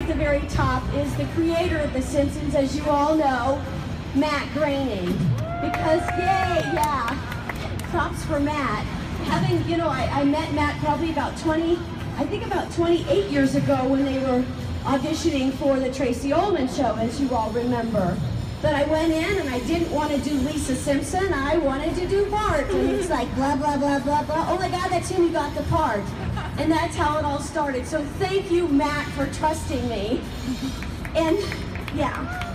the very top is the creator of The Simpsons, as you all know, Matt Groening. Because, yay, yeah, props for Matt. Having, you know, I met Matt probably about 28 years ago when they were auditioning for the Tracy Ullman Show, as you all remember. But I went in and I didn't want to do Lisa Simpson, I wanted to do Bart. And it's like blah, blah, blah, blah, blah. Oh my God, that's him who got the part. And that's how it all started. So thank you, Matt, for trusting me. And yeah.